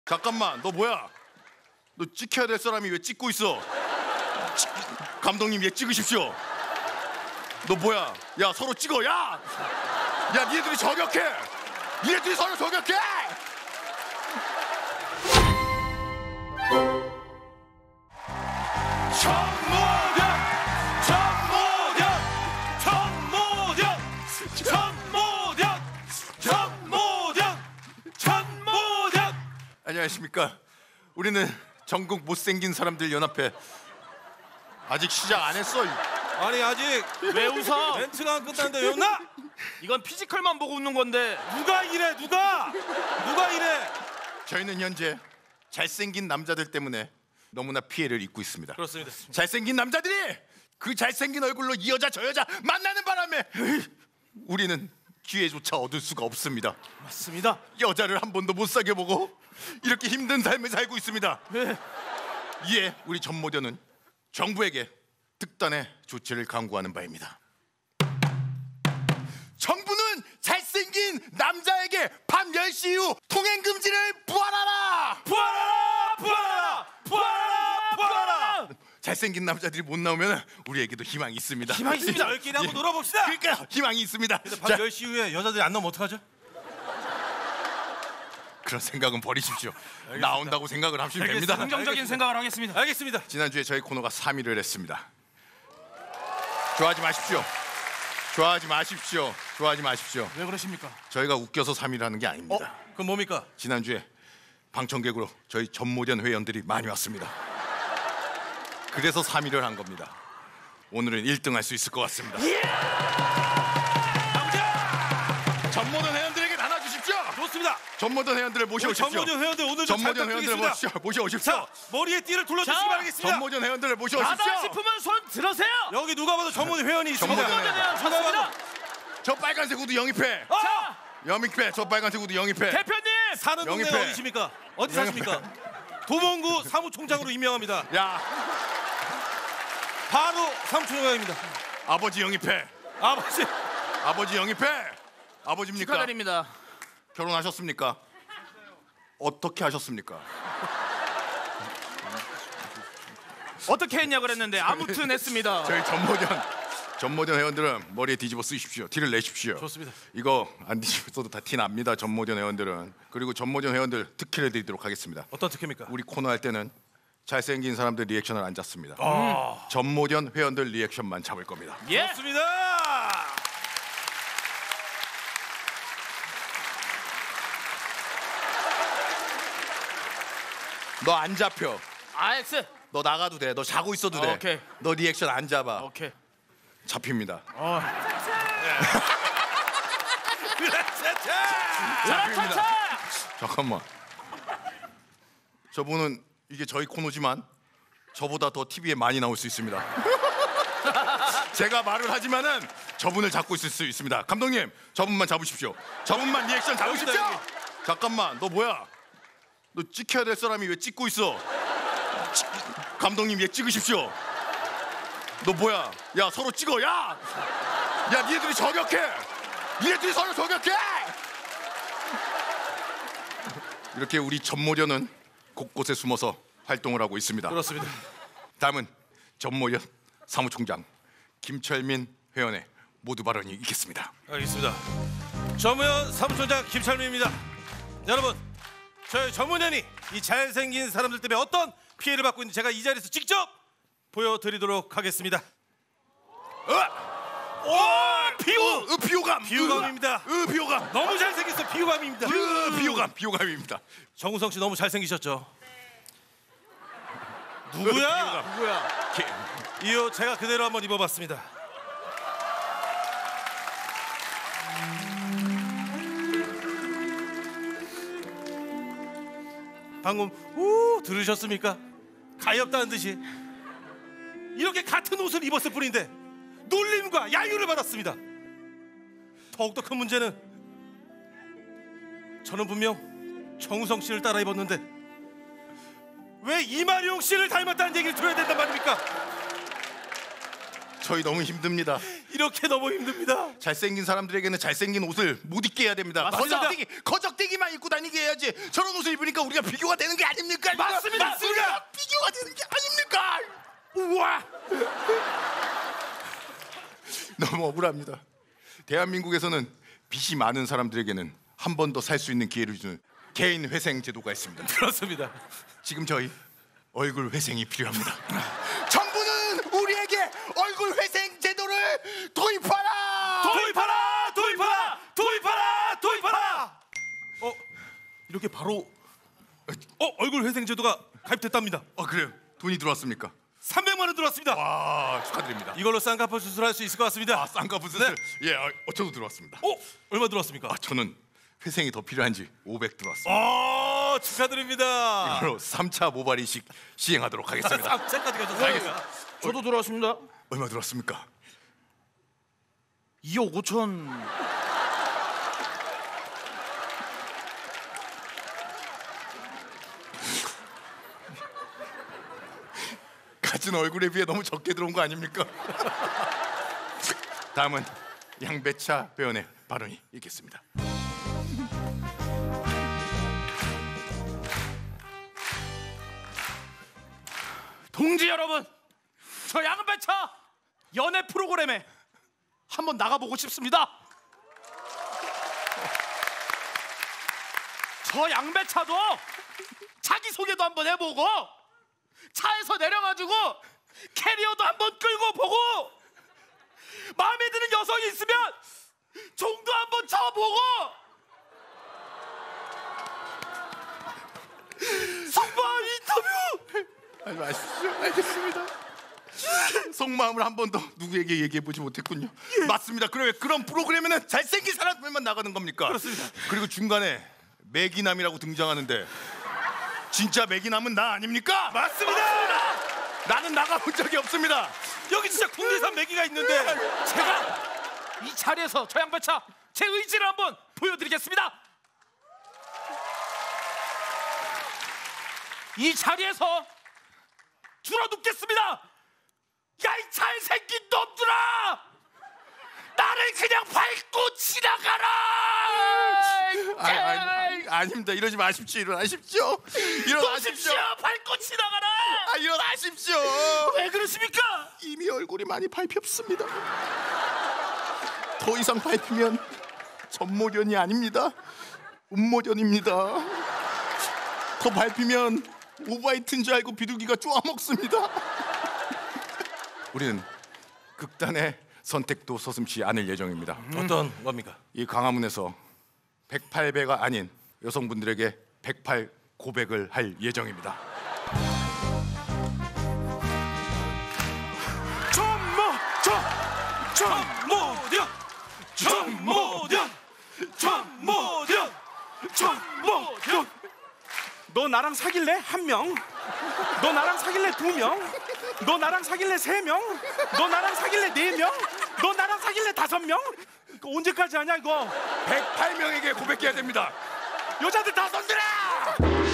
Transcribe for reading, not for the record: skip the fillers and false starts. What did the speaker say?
잠깐만, 너 뭐야? 너 찍혀야 될 사람이 왜 찍고 있어? 감독님, 얘 찍으십시오. 너 뭐야? 야, 서로 찍어. 야, 니네들이 저격해. 니네들이 서로 저격해. 안녕하십니까. 우리는 전국 못생긴 사람들 연합회. 아직 시작 안 했어. 아니 아직 왜 웃어? 멘트가 안 끝났는데 왜 웃나? 이건 피지컬만 보고 웃는 건데. 누가 이래? 누가 이래? 저희는 현재 잘생긴 남자들 때문에 너무나 피해를 입고 있습니다. 그렇습니다. 잘생긴 남자들이 그 잘생긴 얼굴로 이 여자 저 여자 만나는 바람에 우리는 기회조차 얻을 수가 없습니다. 맞습니다. 여자를 한 번도 못 사귀어 보고 이렇게 힘든 삶을 살고 있습니다. 네. 이에 우리 전모전은 정부에게 특단의 조치를 강구하는 바입니다. 정부는 잘생긴 남자에게 밤 10시 이후 통행 금지를 부활하라! 부활하라! 잘생긴 남자들이 못 나오면 우리에게도 희망이 있습니다. 희망이 있습니다. 저희끼리 한번 놀아봅시다. 그러니까 희망이 있습니다. 밤 10시 이후에 여자들이 안 나오면 어떡하죠? 그런 생각은 버리십시오. 알겠습니다. 나온다고 생각을 하시면 됩니다. 긍정적인 생각을 하겠습니다. 알겠습니다. 지난주에 저희 코너가 3위를 했습니다. 좋아하지 마십시오. 좋아하지 마십시오. 좋아하지 마십시오. 왜 그러십니까? 저희가 웃겨서 3위를 하는 게 아닙니다. 그럼 뭡니까? 지난주에 방청객으로 저희 전모전 회원들이 많이 왔습니다. 그래서 3위를 한 겁니다. 오늘은 1등 할 수 있을 것 같습니다. 전모전 회원들에게 나눠주십시오. 좋습니다. 전모전 회원들을 모셔오십시오. 전모전 회원들 오늘 좀 전모전 회원들을 모셔오십시오. 자, 머리에 띠를 둘러주시기 바라겠습니다. 전모전 회원들을 모셔오십시오. 하다 싶으면 손 들으세요. 여기 누가 봐도 전모전 회원이 있습니다. 전모전 회원 찾습니다. 저 빨간색 후드 영입회. 자, 영입회. 저 빨간색 후드 영입회. 대표님 사는 동네 영입회. 어디십니까? 어디 사십니까? 도봉구 사무총장으로 임명합니다. 야, 바로 사무총장입니다. 아버지 영입회. 아버지 영입회. 아버지입니까? 축하드립니다. 결혼하셨습니까? 어떻게 하셨습니까? 어떻게 했냐 그랬는데 아무튼 했습니다. 저희 전모전 회원들은 머리에 뒤집어 쓰십시오. 티를 내십시오. 좋습니다. 이거 안 뒤집어도 다 티 납니다. 전모전 회원들은. 그리고 전모전 회원들 특혜를 드리도록 하겠습니다. 어떤 특혜입니까? 우리 코너 할 때는 잘생긴 사람들 리액션을 안 잡습니다. 전모전 회원들 리액션만 잡을 겁니다. 예. 좋습니다. 너 안 잡혀. 알겠어. 너 나가도 돼. 너 자고 있어도 돼. 오케이. 너 리액션 안 잡아. 오케이. 잡힙니다. 차차차. 잠깐만. 저분은 이게 저희 코너지만 저보다 더 TV에 많이 나올 수 있습니다. 제가 말을 하지만은 저분을 잡고 있을 수 있습니다. 감독님, 저분만 잡으십시오. 저분만 리액션 잡으십시오. 잠깐만, 너 뭐야? 너 찍혀야 될 사람이 왜 찍고 있어? 감독님, 얘 찍으십시오. 너 뭐야? 야, 서로 찍어. 야, 니네들이 저격해. 니네들이 서로 저격해. 이렇게 우리 전모전은 곳곳에 숨어서 활동을 하고 있습니다. 그렇습니다. 다음은 전모전 사무총장 김철민 회원의 모두 발언이 있겠습니다. 알겠습니다. 전모전 사무총장 김철민입니다. 여러분, 저희 전모전이 이 잘생긴 사람들 때문에 어떤 피해를 받고 있는지 제가 이 자리에서 직접 보여드리도록 하겠습니다. 비호감입니다. 비호감. 너무 잘생겼어. 비호감입니다. 비호감입니다. 정우성 씨 너무 잘생기셨죠? 누구야? 이 옷 제가 그대로 한번 입어봤습니다. 방금 들으셨습니까? 가엾다는 듯이 이렇게 같은 옷을 입었을 뿐인데 놀림과 야유를 받았습니다. 더욱더 큰 문제는 저는 분명 정우성 씨를 따라 입었는데 왜 이마룡 씨를 닮았다는 얘기를 들어야 된단 말입니까? 저희 너무 힘듭니다. 이렇게 너무 힘듭니다. 잘생긴 사람들에게는 잘생긴 옷을 못 입게 해야 됩니다. 맞습니다. 거적대기만 입고 다니게 해야지. 저런 옷을 입으니까 우리가 비교가 되는 게 아닙니까? 맞습니다. 우리가 비교가 되는 게 아닙니까? 우와. 너무 억울합니다. 대한민국에서는 빚이 많은 사람들에게는 한 번 더 살 수 있는 기회를 주는 개인 회생 제도가 있습니다. 그렇습니다. 지금 저희 얼굴 회생이 필요합니다. 정부는 우리에게 얼굴 회생 제도를 도입하라! 도입하라! 도입하라! 도입하라! 도입하라! 이렇게 바로 얼굴 회생 제도가 가입됐답니다. 그래요? 돈이 들어왔습니까? 300만 원 들어왔습니다. 와, 축하드립니다. 이걸로 쌍꺼풀 수술할 수 있을 것 같습니다. 쌍꺼풀 수술? 예, 저도 들어왔습니다. 얼마 들어왔습니까? 저는 회생이 더 필요한지 500 들어왔습니다. 축하드립니다. 이걸로 3차 모발 이식 시행하도록 하겠습니다. 3차까지 가셨습니다. 저도 들어왔습니다. 얼마 들어왔습니까? 2억 5천. 가진 얼굴에 비해 너무 적게 들어온 거 아닙니까? 다음은 양배차 배원의 발언이 있겠습니다. 동지 여러분, 저 양배차 연애 프로그램에 한번 나가보고 싶습니다. 저 양배차도 자기소개도 한번 해보고 차에서 내려가지고 캐리어도 한번 끌고 보고 마음에 드는 여성이 있으면 종도 한번 쳐보고 성범 인터뷰. 하지 마십시오. 알겠습니다. 속마음을 한 번도 누구에게 얘기해보지 못했군요. 맞습니다. 그런 프로그램에는 잘생긴 사람들만 나가는 겁니까? 그렇습니다. 그리고 중간에 매기남이라고 등장하는데 진짜 매기남은 나 아닙니까? 맞습니다. 나는 나가본 적이 없습니다. 여기 진짜 국내산 메기가 있는데 제가 이 자리에서 저 양배차 제 의지를 한번 보여드리겠습니다. 이 자리에서 줄어눕겠습니다. 야, 이 잘생긴 놈들아, 나를 그냥 밟고 지나가라. 아닙니다. 이러지 마십시오. 일어나십시오. 일어나십시오. 밟고 지나가라. 일어나십시오. 왜 그러십니까? 이미 얼굴이 많이 밟혔습니다. 더 이상 밟히면 전모련이 아닙니다. 음모련입니다. 더 밟히면 오바이트인 줄 알고 비둘기가 쪼아먹습니다. 우리는 극단의 선택도 서슴지 않을 예정입니다. 어떤 겁니까? 이 광화문에서 108배가 아닌 여성분들에게 108 고백을 할 예정입니다. 너 나랑 사귈래? 1명? 너 나랑 사귈래? 2명? 너 나랑 사귈래? 3명? 너 나랑 사귈래? 4명? 너 나랑 사귈래? 5명? 언제까지 하냐 이거? 108명에게 고백해야 됩니다. 여자들 다 손들어!